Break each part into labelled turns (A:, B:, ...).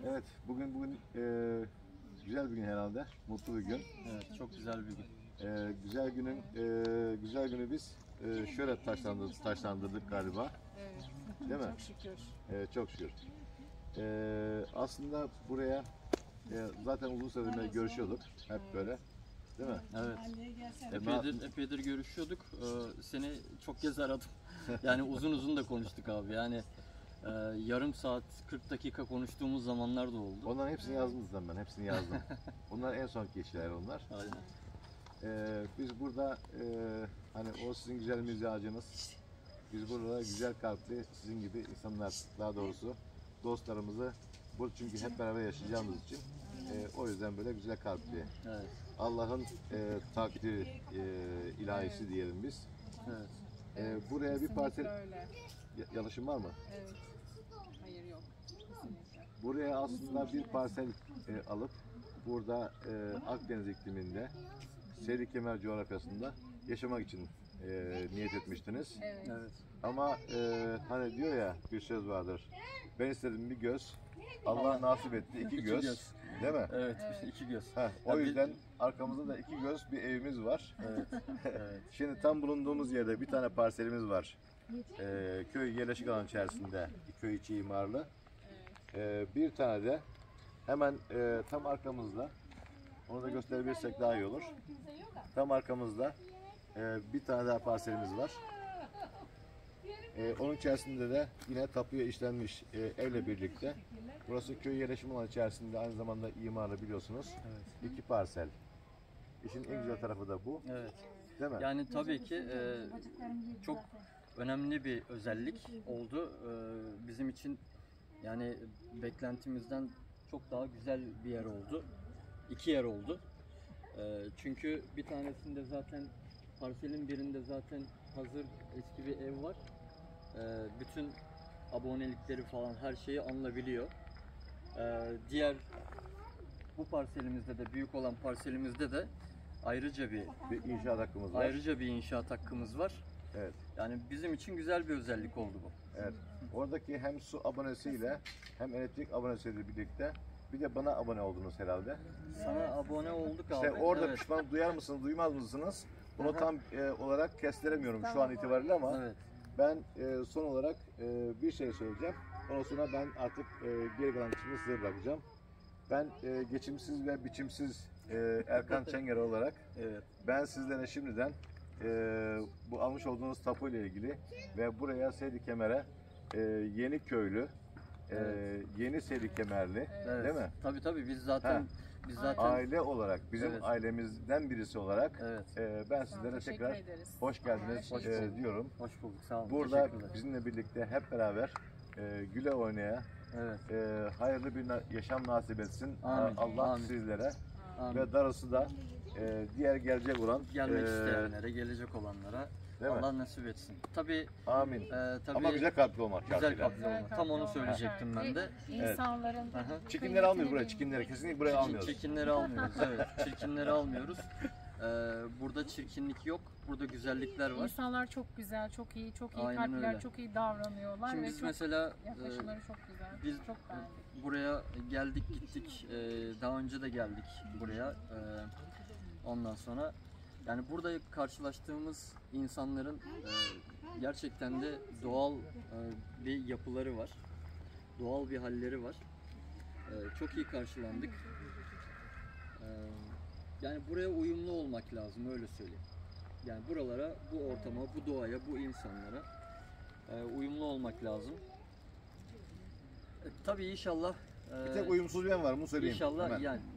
A: Evet, bugün güzel bir gün herhalde, mutlu bir gün.
B: Evet, çok güzel bir gün.
A: Güzel günü biz şöyle taşlandırdık galiba,
C: Evet.
A: değil mi?
C: Çok şükür.
A: Çok şükür. Aslında buraya zaten uzun süredir görüşüyorduk, hep böyle, değil mi?
B: Evet.
A: E,
B: Epeydir görüşüyorduk. Seni çok kez aradım. Yani uzun da konuştuk abi. Yani yarım saat 40 dakika konuştuğumuz zamanlar da oldu.
A: Onların hepsini yazdım ben, hepsini yazdım. Bunlar en son kişiler onlar.
B: Aynen.
A: Biz burada hani o sizin güzel mizacınız, biz burada güzel kalpli sizin gibi insanlar, daha doğrusu dostlarımızı çünkü hep beraber yaşayacağımız için o yüzden böyle güzel kalpli.
B: Evet.
A: Allah'ın takdiri ilahisi diyelim biz.
B: Evet.
A: Buraya bir parsel
C: Öyle.
A: yanlışım var mı?
C: Evet. Hayır yok. Kesinlikle.
A: Buraya aslında bir parsel alıp burada Akdeniz ikliminde Seydi-Kemer coğrafyasında yaşamak için niyet etmiştiniz.
C: Evet.
B: Evet.
A: Ama hani diyor ya, bir söz vardır. Ben istedim bir göz, Allah nasip etti iki göz.
B: göz.
A: Değil mi?
B: Evet. İki göz.
A: O yüzden arkamızda da iki göz bir evimiz var.
B: Evet. Evet.
A: Şimdi tam bulunduğumuz yerde bir tane parselimiz var. Köy yerleşik alan içerisinde, köy içi imarlı. Bir tane de hemen tam arkamızda, onu da gösterebilirsek daha iyi olur. Tam arkamızda bir tane daha parselimiz var. Onun içerisinde de yine tapuya işlenmiş evle birlikte. Burası köy yerleşim alanı içerisinde, aynı zamanda imarlı biliyorsunuz.
B: Evet.
A: İki parsel. İşin en güzel tarafı da bu.
B: Evet.
A: Değil mi?
B: Yani tabii ki çok önemli bir özellik oldu. Bizim için yani beklentimizden çok daha güzel bir yer oldu. İki yer oldu. Çünkü bir tanesinde zaten parselin birinde zaten hazır eski bir ev var. Bütün abonelikleri falan her şeyi alınabiliyor. Diğer bu parselimizde de, büyük olan parselimizde de ayrıca bir
A: inşaat hakkımız var.
B: inşaat hakkımız var.
A: Evet.
B: Yani bizim için güzel bir özellik oldu bu.
A: Evet. Oradaki hem su abonesiyle hem elektrik abonesiyle birlikte bir de bana abone oldunuz herhalde.
B: Sana abone olduk abi.
A: İşte orada
B: Evet.
A: pişman duyar mısınız, duymaz mısınız? Bunu tam olarak kestiremiyorum şu an itibariyle ama
B: Evet.
A: ben son olarak bir şey söyleyeceğim. Ondan sonra ben artık geri kalan kısmını size bırakacağım. Ben geçimsiz ve biçimsiz Erkan Çenger olarak
B: Evet.
A: ben sizlere şimdiden bu almış olduğunuz tapu ile ilgili ve buraya Seydi-Kemer'e yeni köylü, yeni Seydi-Kemerli,
B: Evet.
A: değil mi?
B: Tabii biz zaten
A: Aile olarak, bizim
B: Evet.
A: ailemizden birisi olarak
B: Evet.
A: ben sizlere
C: Teşekkür
A: tekrar
C: ederiz.
A: hoş geldiniz
C: Hoş bulduk.
A: diyorum.
B: hoş bulduk. Sağ olun.
A: Burada
B: Teşekkürler.
A: bizimle birlikte hep beraber güle oynaya
B: Evet.
A: hayırlı bir yaşam nasip etsin.
B: Amin.
A: Allah
B: Amin.
A: sizlere
B: Amin.
A: ve darısı da diğer gelecek olan
B: Gelmek isteyenlere, gelecek olanlara
A: değil mi?
B: Allah nasip etsin. Tabii
A: Amin.
B: tabii
A: Ama güzel kalpli olmak
B: güzel
A: şartıyla.
B: kalpli olmak. Tam onu söyleyecektim ben de.
C: İnsanların
B: Aha.
A: Çirkinleri almıyoruz buraya, çirkinleri. Kesinlikle buraya almıyoruz.
B: Çirkinleri almıyoruz. Evet, çirkinleri almıyoruz. Burada çirkinlik yok. Burada güzellikler var.
C: İnsanlar çok güzel, çok iyi, çok iyi
B: Aynen
C: kalpliler,
B: öyle.
C: çok iyi davranıyorlar
B: Şimdi
C: ve
B: biz
C: çok
B: mesela
C: yaklaşımları çok güzel.
B: biz
C: çok beğendik.
B: buraya geldik gittik. Daha önce de geldik buraya. Ondan sonra yani burada karşılaştığımız insanların gerçekten de doğal bir yapıları var. Doğal bir halleri var. Çok iyi karşılandık. Yani buraya uyumlu olmak lazım, öyle söyleyeyim. Yani buralara, bu ortama, bu doğaya, bu insanlara uyumlu olmak lazım. Tabii inşallah.
A: Bir tek uyumsuz ben var, bunu söyleyeyim.
B: İnşallah
A: hemen.
B: yani.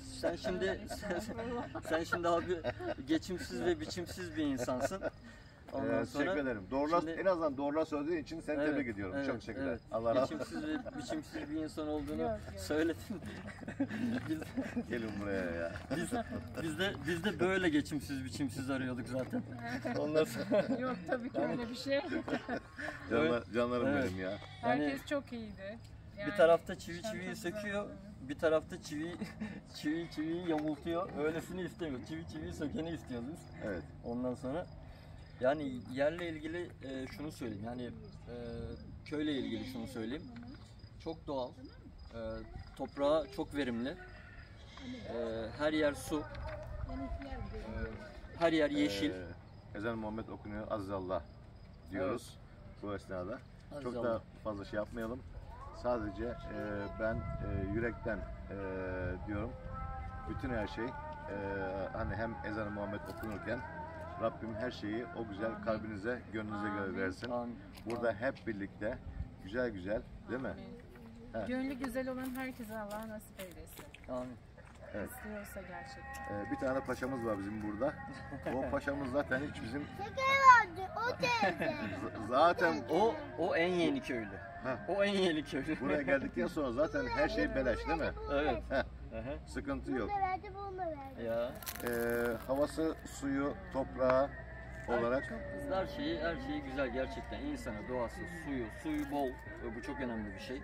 B: Sen şimdi abi geçimsiz ve biçimsiz bir insansın. Ondan sonra
A: Teşekkür ederim. Doğrular,
B: şimdi-
A: en azından doğrular söylediğin için seni tebrik ediyorum.
B: evet,
A: Çok teşekkürler.
B: evet.
A: Allah razı olsun.
B: Geçimsiz ve biçimsiz bir insan olduğunu
C: Yok.
B: söyledin. biz,
A: Gelin buraya ya.
B: biz de böyle geçimsiz biçimsiz arıyorduk zaten. Ondan sonra
C: Yok tabii ki öyle bir şey.
A: Canlarım
B: Evet.
A: benim ya.
C: Herkes çok iyiydi.
B: bir
C: Yani
B: tarafta çiviyi
C: çok güzel.
B: söküyor, bir tarafta çiviyi yamultuyor. Öylesini istemiyor. Çiviyi sökeni istiyoruz biz.
A: Evet.
B: Ondan sonra yani yerle ilgili şunu söyleyeyim. Yani köyle ilgili şunu söyleyeyim. Çok doğal. Toprağı çok verimli. Her yer su. Her yer yeşil.
A: Ezan Muhammed okunuyor. Azizallah diyoruz bu esnada. Çok
B: Azizallah.
A: da fazla şey yapmayalım. Sadece ben yürekten diyorum. Bütün her şey hani hem ezan-ı Muhammed okunurken Rabbim her şeyi o güzel kalbinize, gönlünüze göre versin.
B: Amin.
A: Burada hep birlikte güzel güzel, değil mi? Evet.
C: Gönlü güzel olan herkese Allah nasip eylesin.
B: Amin.
A: Evet.
C: İstiyorsa gerçekten.
A: Bir tane paşamız var bizim burada. O paşamız zaten hiç bizim
D: O teyze.
A: zaten
B: O en yeni köylü.
A: Heh.
B: O en yeni köylü.
A: buraya geldikten sonra zaten her şey beleş, değil mi?
B: Evet.
A: Heh,
B: Aha.
A: sıkıntı yok.
D: Bunu da verdi, bunu da verdi.
B: Ya.
A: Havası, suyu, toprağı olarak
C: Çok
B: Biz
C: güzel.
B: her şeyi güzel gerçekten. İnsanı, doğası, suyu bol. Bu çok önemli bir şey.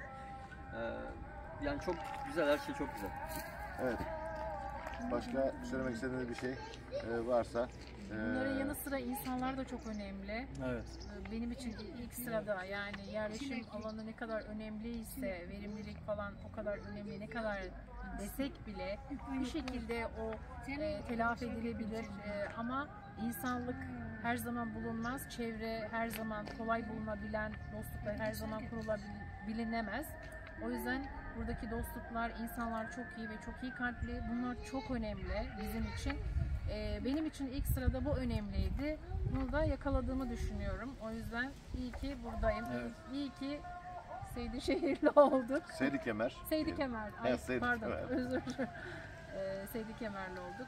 B: Yani çok güzel, her şey çok güzel.
A: evet. Başka söylemek istediğiniz bir şey varsa
C: Bunların yanı sıra insanlar da çok önemli.
B: Evet.
C: Benim için ilk sırada, yani yerleşim alanı ne kadar önemliyse, verimlilik falan o kadar önemli, ne kadar desek bile bir şekilde o telafi edilebilir. Ama insanlık her zaman bulunmaz, çevre her zaman kolay bulunabilen, dostluklar her zaman kurulabilinemez. O yüzden buradaki dostluklar, insanlar çok iyi ve çok iyi kalpli. Bunlar çok önemli bizim için. Benim için ilk sırada bu önemliydi. Bunu da yakaladığımı düşünüyorum. O yüzden iyi ki buradayım.
B: Evet.
C: İyi ki Seydişehirli olduk.
A: Seydi Kemer.
C: Seydi Kemer. Ay,
A: Evet, Seydi
C: pardon,
A: Kemer.
C: özür dilerim. Seydi Kemerli olduk.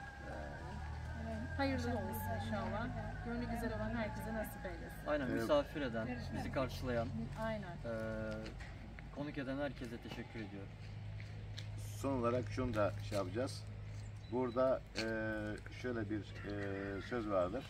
C: Hayırlı olsun inşallah. Gönlü güzel olan herkese nasip eylesin.
B: Aynen, misafir eden, bizi karşılayan,
C: Aynen.
B: konuk eden herkese teşekkür ediyorum.
A: Son olarak şunu da şey yapacağız. Burada şöyle bir söz vardır.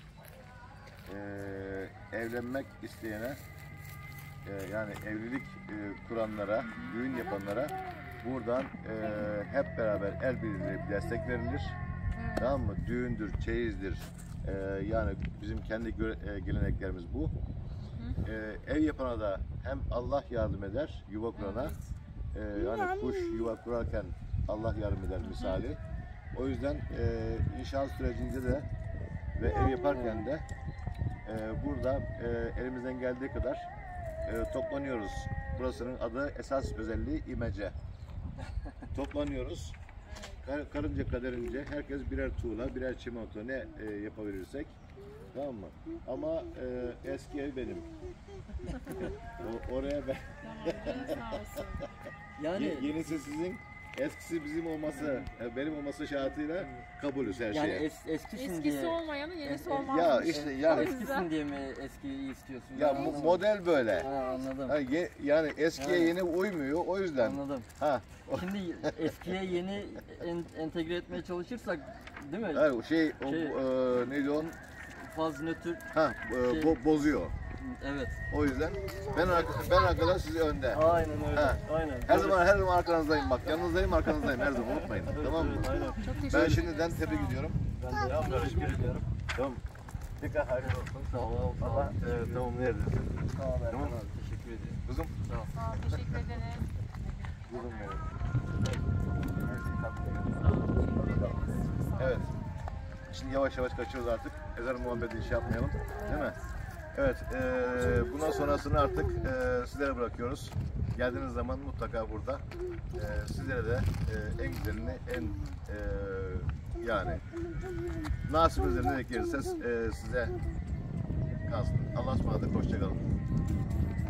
A: Evlenmek isteyene yani evlilik kuranlara, düğün yapanlara buradan hep beraber el birliğiyle bir destek verilir.
C: Evet.
A: Tamam mı? Düğündür, çeyizdir. Yani bizim kendi geleneklerimiz bu. Ev yapana da hem Allah yardım eder yuva kurana. Yani kuş yuva kurarken Allah yardım eder misali. O yüzden inşaat sürecinde de ve ev yaparken de burada elimizden geldiği kadar toplanıyoruz. Burasının adı esas özelliği imece. Toplanıyoruz. Karınca kaderince herkes birer tuğla, birer çimento ne yapabilirsek. Tamam mı? Ama eski ev benim. Oraya ben.
C: Tamam, sağ olsun.
B: Yani
A: Yenisi sizin, eskisi bizim olması, benim olması şartıyla kabulüz her
B: yani
A: şeye.
B: eskisin
C: Eskisi
B: diye.
C: olmayanın yenisi olmaz.
A: Ya işte yani
B: Eskisin diye mi eskiyi istiyorsun?
A: ya
B: Ben anlamadım.
A: model böyle.
B: Ha, anladım.
A: Ha, yani eskiye
B: Ha.
A: yeni uymuyor o yüzden.
B: Anladım.
A: Ha,
B: Şimdi eskiye yeni entegre etmeye çalışırsak, değil mi?
A: o şey, o,
B: Şey-
A: neydi o?
B: Faz nötr.
A: Ha, bozuyor.
B: Evet.
A: O yüzden ben arkada sizi önde.
B: Aynen öyle.
A: Ha.
B: Aynen.
A: Her zaman arkanızdayım bak. Yanınızdayım, arkanızdayım her zaman unutmayın. Tamam mı?
B: Aynen.
C: Çok
A: Ben
C: teşekkür
A: şimdiden tebrik ediyorum.
B: Ben de teşekkür ediyorum.
A: Tamam. Tekrar hayırlı olsun.
B: Sağ ol.
A: Allah tamamlayabilir.
B: Sağ ol.
A: Tamam.
B: Teşekkür ediyorum.
A: Kızım.
B: Sağ ol.
C: Sağ ol, teşekkür ederim.
A: Kızım benim.
C: Teşekkür ederiz. Sağ ol.
A: Evet. Şimdi yavaş yavaş kaçıyoruz artık. Ezan-ı Muhammed'i şey yapmayalım. Değil mi? Evet. Bundan sonrasını artık sizlere bırakıyoruz. Geldiğiniz zaman mutlaka burada. Sizlere de en güzelini, en yani nasibinizde ne gelirse size kalsın. Allah'a ısmarladık. Hoşça kalın.